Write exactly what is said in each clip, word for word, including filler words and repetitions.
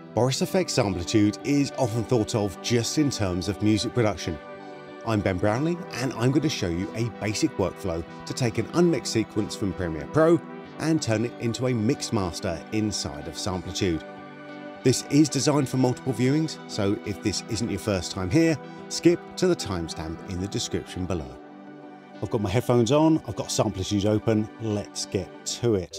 Boris Effects Samplitude is often thought of just in terms of music production. I'm Ben Brownlee, and I'm going to show you a basic workflow to take an unmixed sequence from Premiere Pro and turn it into a mixed master inside of Samplitude. This is designed for multiple viewings, so if this isn't your first time here, skip to the timestamp in the description below. I've got my headphones on, I've got Samplitude open, let's get to it.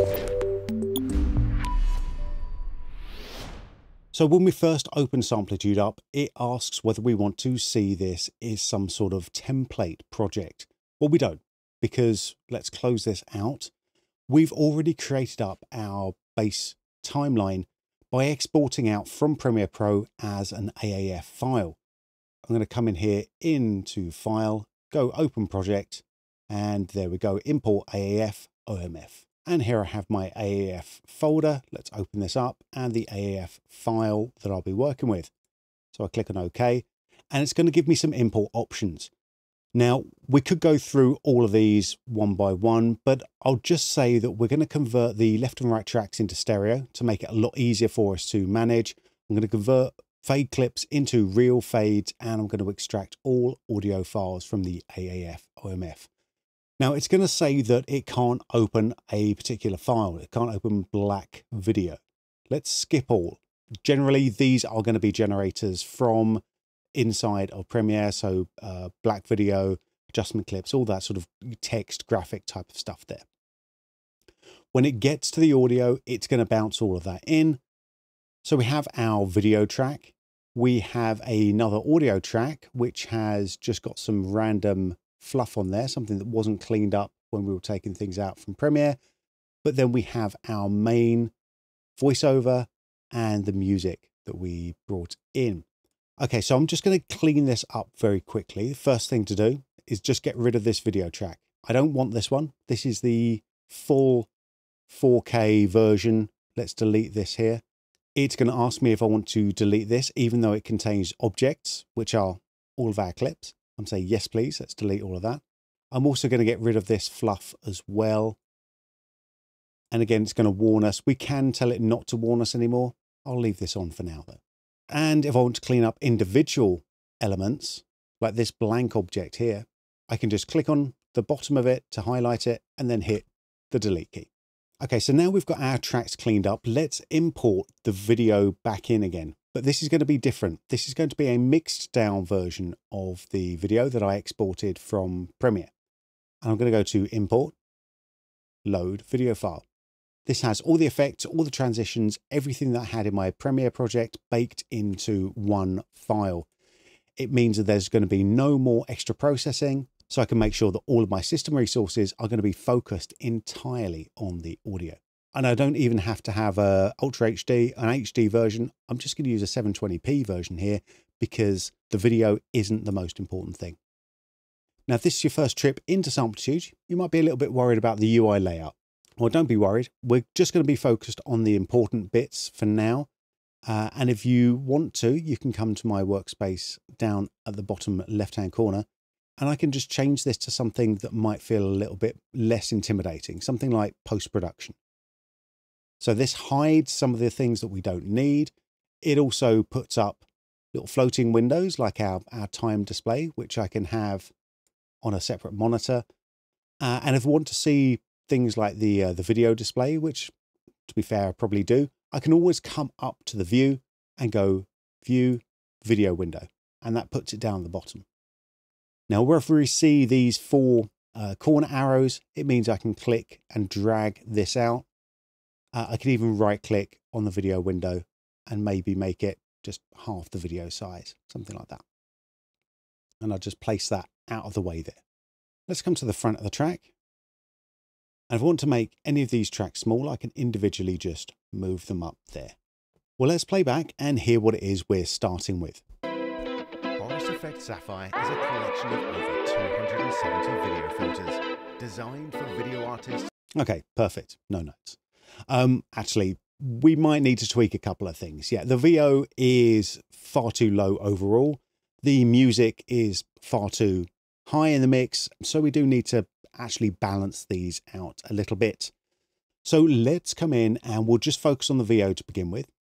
So when we first open Samplitude up, it asks whether we want to see this as some sort of template project. Well, we don't, because let's close this out. We've already created up our base timeline by exporting out from Premiere Pro as an A A F file. I'm going to come in here into File, go Open Project, and there we go, Import A A F O M F. And here I have my A A F folder. Let's open this up and the A A F file that I'll be working with. So I click on OK, and it's going to give me some import options. Now, we could go through all of these one by one, but I'll just say that we're going to convert the left and right tracks into stereo to make it a lot easier for us to manage. I'm going to convert fade clips into real fades, and I'm going to extract all audio files from the A A F O M F. Now, it's going to say that it can't open a particular file. It can't open black video. Let's skip all. Generally, these are going to be generators from inside of Premiere. So uh, black video, adjustment clips, all that sort of text, graphic type of stuff there. When it gets to the audio, it's going to bounce all of that in. So we have our video track. We have another audio track, which has just got some random fluff on there, something that wasn't cleaned up when we were taking things out from Premiere. But then we have our main voiceover and the music that we brought in. Okay, so I'm just going to clean this up very quickly. The first thing to do is just get rid of this video track. I don't want this one. This is the full four K version. Let's delete this here. It's going to ask me if I want to delete this, even though it contains objects, which are all of our clips. I'm saying, yes, please, let's delete all of that. I'm also going to get rid of this fluff as well. And again, it's going to warn us. We can tell it not to warn us anymore. I'll leave this on for now, though. And if I want to clean up individual elements, like this blank object here, I can just click on the bottom of it to highlight it and then hit the delete key. Okay, so now we've got our tracks cleaned up. Let's import the video back in again. But this is going to be different. This is going to be a mixed down version of the video that I exported from Premiere. And I'm going to go to Import, Load Video File. This has all the effects, all the transitions, everything that I had in my Premiere project baked into one file. It means that there's going to be no more extra processing, so I can make sure that all of my system resources are going to be focused entirely on the audio. And I don't even have to have a Ultra H D, an H D version. I'm just going to use a seven twenty p version here because the video isn't the most important thing. Now, if this is your first trip into Samplitude, you might be a little bit worried about the U I layout. Well, don't be worried. We're just going to be focused on the important bits for now. Uh, and if you want to, you can come to my workspace down at the bottom left-hand corner, and I can just change this to something that might feel a little bit less intimidating, something like post-production. So this hides some of the things that we don't need. It also puts up little floating windows like our, our time display, which I can have on a separate monitor. Uh, and if I want to see things like the, uh, the video display, which to be fair, I probably do, I can always come up to the view and go View Video Window, and that puts it down at the bottom. Now, wherever we see these four uh, corner arrows, it means I can click and drag this out. Uh, I can even right click on the video window and maybe make it just half the video size, something like that. And I'll just place that out of the way there. Let's come to the front of the track. And if I want to make any of these tracks small, I can individually just move them up there. Well, let's play back and hear what it is we're starting with. Boris Effects Sapphire is a collection of over two hundred seventy video filters designed for video artists. Okay, perfect. No notes. Um, actually, we might need to tweak a couple of things. Yeah, the V O is far too low overall. The music is far too high in the mix. So we do need to actually balance these out a little bit. So let's come in and we'll just focus on the V O to begin with.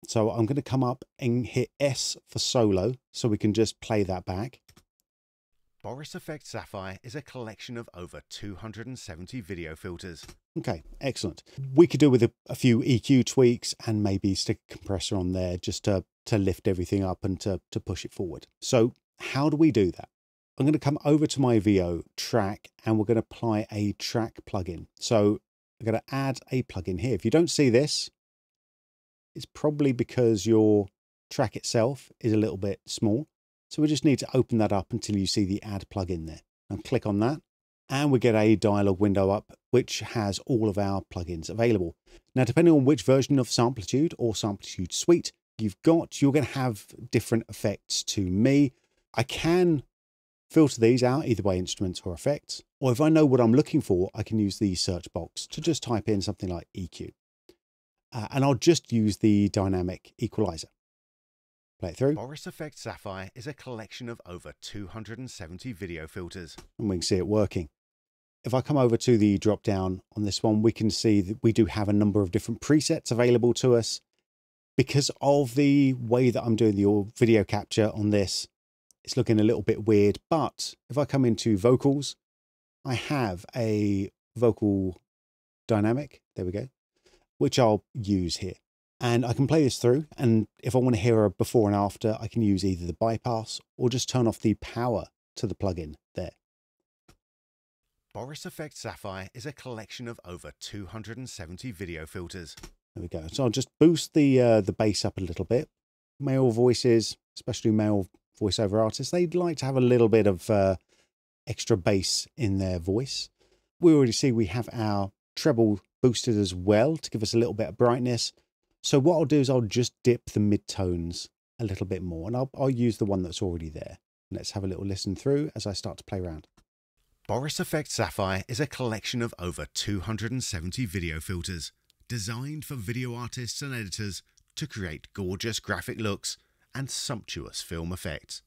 So I'm going to come up and hit S for solo so we can just play that back. Boris Effect Sapphire is a collection of over two hundred seventy video filters. Okay, excellent. We could do with a, a few E Q tweaks and maybe stick a compressor on there just to, to lift everything up and to, to push it forward. So how do we do that? I'm going to come over to my V O track and we're going to apply a track plugin. So I'm going to add a plugin here. If you don't see this, it's probably because your track itself is a little bit small. So we just need to open that up until you see the add plugin there. And click on that. And we get a dialog window up, which has all of our plugins available. Now, depending on which version of Samplitude or Samplitude Suite you've got, you're going to have different effects to me. I can filter these out either by instruments or effects. Or if I know what I'm looking for, I can use the search box to just type in something like E Q. Uh, and I'll just use the dynamic equalizer. Play it through. Boris Effect Sapphire is a collection of over two hundred seventy video filters. And we can see it working. If I come over to the drop down on this one, we can see that we do have a number of different presets available to us. Because of the way that I'm doing the video capture on this, it's looking a little bit weird. But if I come into vocals, I have a vocal dynamic. There we go. Which I'll use here. And I can play this through, and if I want to hear a before and after, I can use either the bypass or just turn off the power to the plugin there. Boris Effect Sapphire is a collection of over two hundred seventy video filters. There we go. So I'll just boost the uh, the bass up a little bit. Male voices, especially male voiceover artists, they'd like to have a little bit of uh, extra bass in their voice. We already see we have our treble boosted as well to give us a little bit of brightness. So what I'll do is I'll just dip the midtones a little bit more, and I'll, I'll use the one that's already there. Let's have a little listen through as I start to play around. Boris Effect Sapphire is a collection of over two hundred seventy video filters, designed for video artists and editors to create gorgeous graphic looks and sumptuous film effects.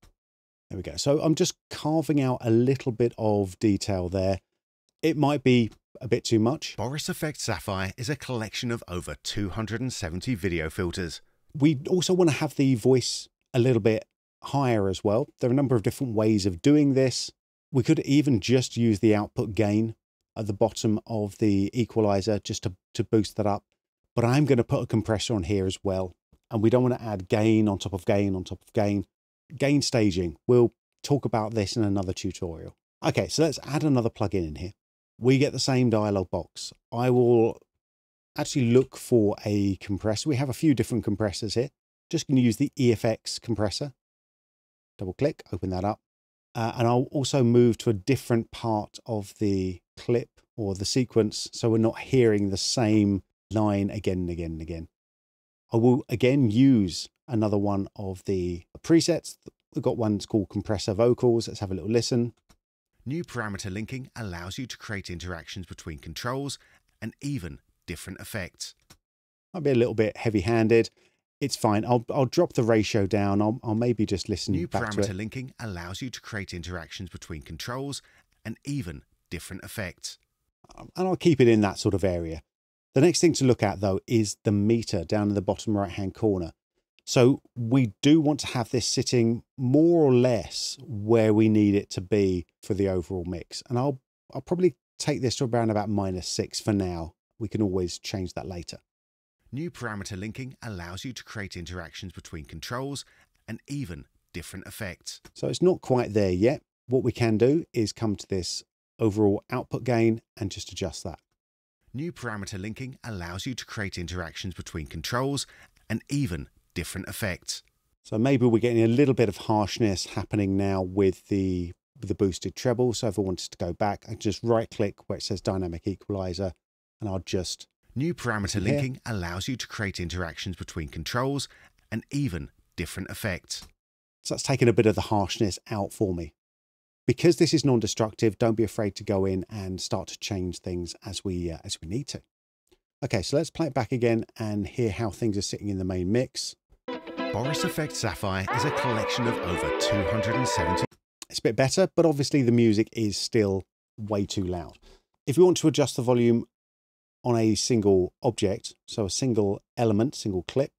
There we go. So I'm just carving out a little bit of detail there. It might be a bit too much. Boris Effect Sapphire is a collection of over two hundred seventy video filters. We also want to have the voice a little bit higher as well. There are a number of different ways of doing this. We could even just use the output gain at the bottom of the equalizer just to, to boost that up. But I'm going to put a compressor on here as well. And we don't want to add gain on top of gain on top of gain. Gain staging. We'll talk about this in another tutorial. Okay, so let's add another plugin in here. We get the same dialog box. I will actually look for a compressor. We have a few different compressors here. Just going to use the E F X compressor. Double click, open that up. Uh, and I'll also move to a different part of the clip or the sequence so we're not hearing the same line again and again and again. I will again use another one of the presets. We've got one that's called compressor vocals. Let's have a little listen. New parameter linking allows you to create interactions between controls and even different effects. Might be a little bit heavy-handed. It's fine. I'll, I'll drop the ratio down. I'll, I'll maybe just listen New back to it. parameter linking allows you to create interactions between controls and even different effects. And I'll keep it in that sort of area. The next thing to look at, though, is the meter down in the bottom right-hand corner. So we do want to have this sitting more or less where we need it to be for the overall mix. And I'll, I'll probably take this to around about minus six for now. We can always change that later. New parameter linking allows you to create interactions between controls and even different effects. So it's not quite there yet. What we can do is come to this overall output gain and just adjust that. New parameter linking allows you to create interactions between controls and even different effects. So maybe we're getting a little bit of harshness happening now with the, with the boosted treble. So if I wanted to go back, I just right click where it says dynamic equalizer and I'll just... New parameter linking allows you to create interactions between controls and even different effects. So that's taken a bit of the harshness out for me. Because this is non-destructive, don't be afraid to go in and start to change things as we, uh, as we need to. Okay, so let's play it back again and hear how things are sitting in the main mix. Boris Effect Sapphire is a collection of over two hundred seventy. It's a bit better, but obviously the music is still way too loud. If you want to adjust the volume on a single object, so a single element, single clip,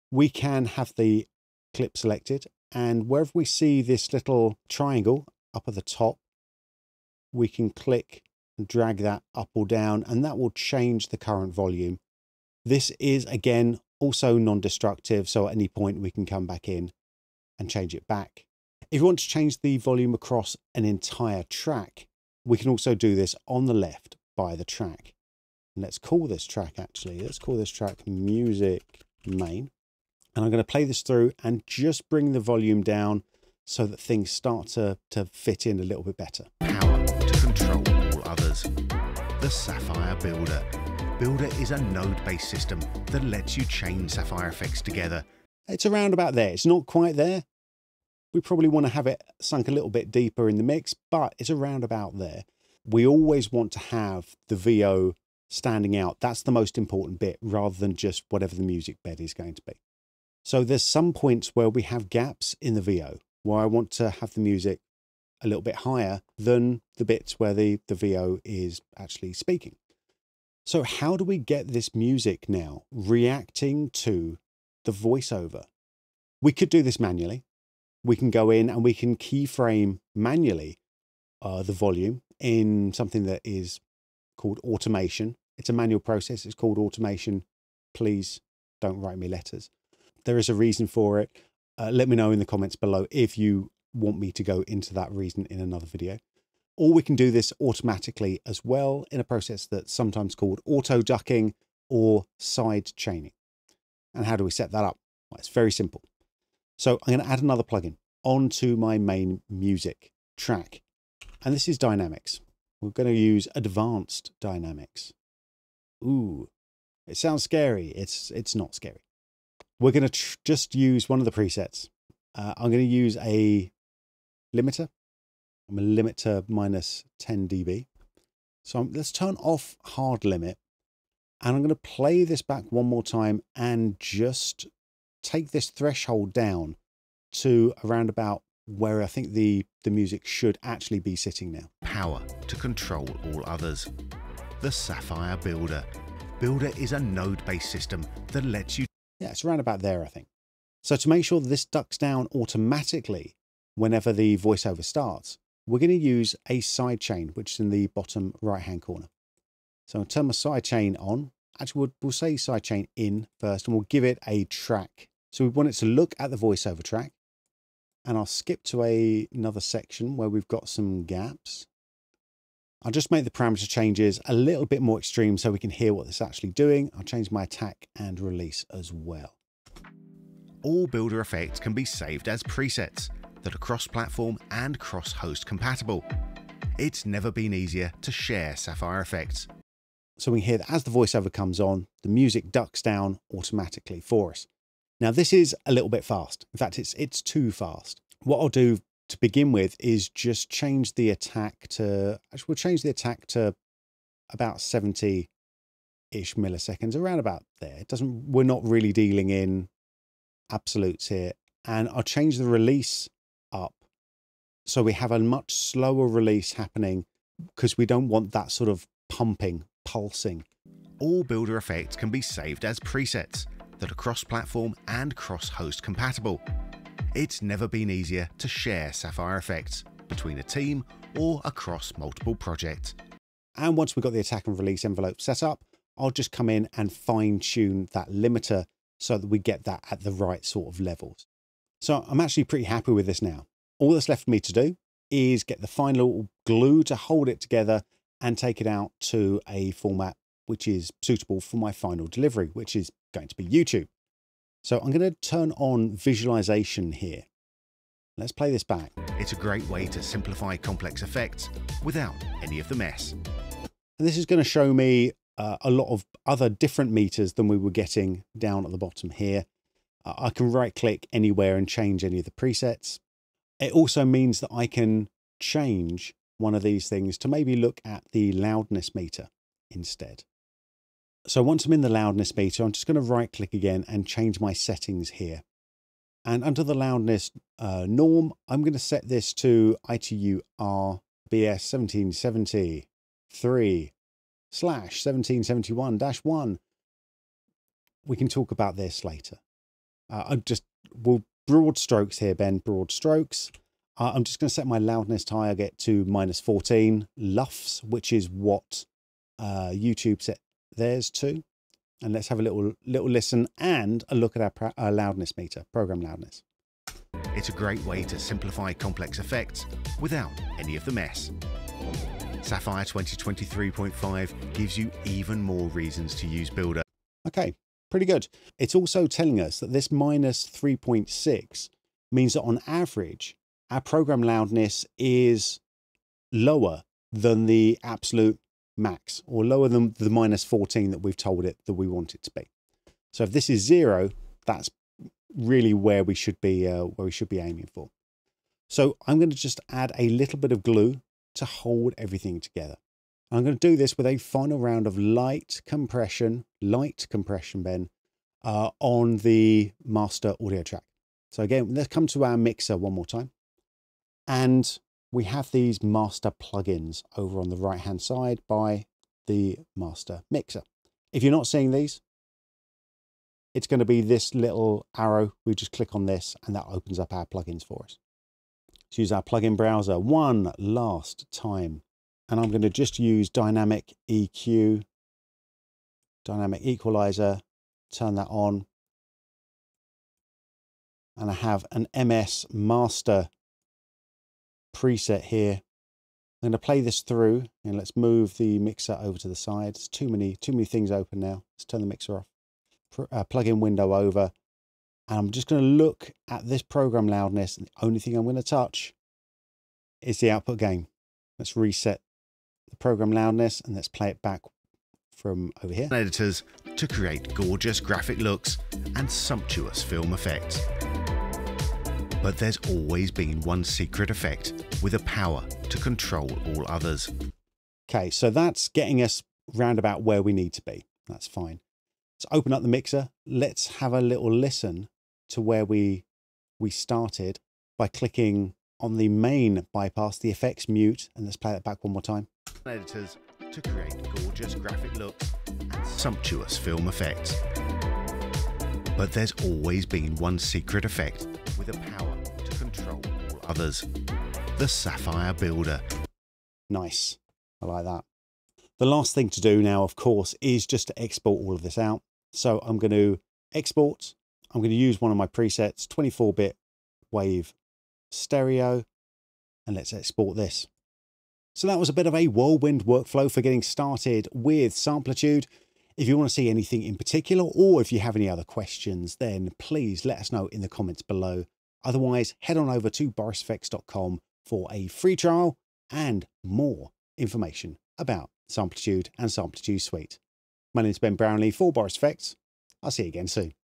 we can have the clip selected, and wherever we see this little triangle up at the top, we can click and drag that up or down, and that will change the current volume. This is, again, also non-destructive, so at any point we can come back in and change it back. If you want to change the volume across an entire track, we can also do this on the left by the track. And let's call this track, actually, let's call this track Music Main. And I'm going to play this through and just bring the volume down so that things start to, to fit in a little bit better. Power to control all others. The Sapphire Builder. Builder is a node-based system that lets you chain Sapphire effects together. It's around about there. It's not quite there. We probably want to have it sunk a little bit deeper in the mix, but it's around about there. We always want to have the V O standing out. That's the most important bit, rather than just whatever the music bed is going to be. So there's some points where we have gaps in the V O, where I want to have the music a little bit higher than the bits where the, the V O is actually speaking. So how do we get this music now reacting to the voiceover? We could do this manually. We can go in and we can keyframe manually uh, the volume in something that is called automation. It's a manual process. It's called automation. Please don't write me letters. There is a reason for it. Uh, let me know in the comments below if you want me to go into that reason in another video. Or we can do this automatically as well in a process that's sometimes called auto ducking or side chaining. And how do we set that up? Well, it's very simple. So I'm going to add another plugin onto my main music track. And this is dynamics. We're going to use advanced dynamics. Ooh, it sounds scary. It's, it's not scary. We're going to just use one of the presets. Uh, I'm going to use a limiter. I'm going to limit to minus ten D B. So I'm, let's turn off hard limit. And I'm going to play this back one more time and just take this threshold down to around about where I think the, the music should actually be sitting now. Power to control all others. The Sapphire Builder. Builder is a node-based system that lets you... Yeah, it's around about there, I think. So to make sure that this ducks down automatically whenever the voiceover starts, we're going to use a sidechain, which is in the bottom right-hand corner. So I'll turn my sidechain on. Actually, we'll, we'll say sidechain in first, and we'll give it a track. So we want it to look at the voiceover track. And I'll skip to a, another section where we've got some gaps. I'll just make the parameter changes a little bit more extreme so we can hear what it's actually doing. I'll change my attack and release as well. All Builder effects can be saved as presets that are cross-platform and cross-host compatible. It's never been easier to share Sapphire effects. So we can hear that as the voiceover comes on, the music ducks down automatically for us. Now this is a little bit fast. In fact, it's, it's too fast. What I'll do to begin with is just change the attack to, actually we'll change the attack to about seventy-ish milliseconds, around about there. It doesn't, we're not really dealing in absolutes here. And I'll change the release up so we have a much slower release happening because we don't want that sort of pumping, pulsing. All Builder effects can be saved as presets that are cross-platform and cross-host compatible. It's never been easier to share Sapphire effects between a team or across multiple projects. And once we've got the attack and release envelope set up, I'll just come in and fine tune that limiter so that we get that at the right sort of levels. So I'm actually pretty happy with this now. All that's left for me to do is get the final glue to hold it together and take it out to a format which is suitable for my final delivery, which is going to be YouTube. So I'm going to turn on visualization here. Let's play this back. It's a great way to simplify complex effects without any of the mess. And this is going to show me uh, a lot of other different meters than we were getting down at the bottom here. Uh, I can right click anywhere and change any of the presets. It also means that I can change one of these things to maybe look at the loudness meter instead. So once I'm in the loudness meter, I'm just going to right click again and change my settings here. And under the loudness uh, norm, I'm going to set this to I T U R B S seventeen seventy-three slash seventeen seventy-one dash one. We can talk about this later. Uh, I'm just, well, broad strokes here, Ben, broad strokes. Uh, I'm just going to set my loudness target to minus fourteen lufs, which is what uh, YouTube set theirs to. And let's have a little little listen and a look at our, our loudness meter, program loudness. It's a great way to simplify complex effects without any of the mess. Sapphire twenty twenty-three point five gives you even more reasons to use Builder. Okay, pretty good. It's also telling us that this minus three point six means that on average, our program loudness is lower than the absolute max, or lower than the minus fourteen that we've told it that we want it to be. So if this is zero, that's really where we should be, uh, where we should be aiming for. So I'm going to just add a little bit of glue to hold everything together. I'm going to do this with a final round of light compression, light compression, Ben, uh, on the master audio track. So again, let's come to our mixer one more time. And we have these master plugins over on the right hand side by the master mixer. If you're not seeing these, it's going to be this little arrow. We just click on this and that opens up our plugins for us. Let's use our plugin browser one last time. And I'm going to just use dynamic E Q, dynamic equalizer, turn that on. And I have an M S master preset here. I'm going to play this through and let's move the mixer over to the side. There's too many, too many things open now. Let's turn the mixer off. Uh, plugin window over. And I'm just going to look at this program loudness. And the only thing I'm going to touch is the output gain. Let's reset the program loudness and let's play it back from over here. Editors to create gorgeous graphic looks and sumptuous film effects. But there's always been one secret effect with a power to control all others. Okay, so that's getting us round about where we need to be. That's fine. Let's open up the mixer. Let's have a little listen to where we we started by clicking on the main bypass, the effects mute, and let's play that back one more time. Editors to create gorgeous graphic looks and sumptuous film effects. But there's always been one secret effect with a power to control all others. The Sapphire Builder. Nice. I like that. The last thing to do now, of course, is just to export all of this out. So I'm going to export. I'm going to use one of my presets, twenty-four bit wave stereo, and let's export this. So that was a bit of a whirlwind workflow for getting started with Samplitude. If you want to see anything in particular, or if you have any other questions, then please let us know in the comments below. Otherwise, head on over to boris effects dot com for a free trial and more information about Samplitude and Samplitude Suite. My name is Ben Brownlee for Boris Effects. I'll see you again soon.